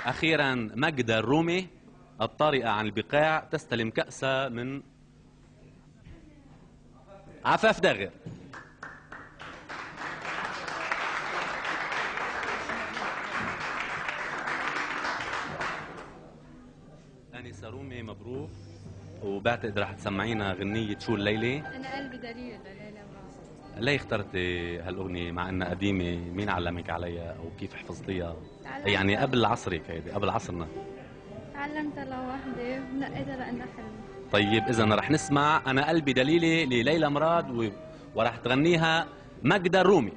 أخيرا ماجدة الرومي الطارئة عن البقاع تستلم كأسها من عفاف داغر. أنسة رومي مبروك، وبعتقد رح تسمعينا غنية شو الليلة؟ أنا قلبي دليل لليلى مراد. ليه اخترتي هالأغنية مع إنها قديمة؟ مين علمك عليها أو كيف حفظتيها؟ يعني قبل عصرك، هيدي قبل عصرنا. تعلمتها لوحدي ونقيتها لأنها حلوة. طيب إذا رح نسمع أنا قلبي دليلي لليلى مراد ورح تغنيها ماجدة الرومي.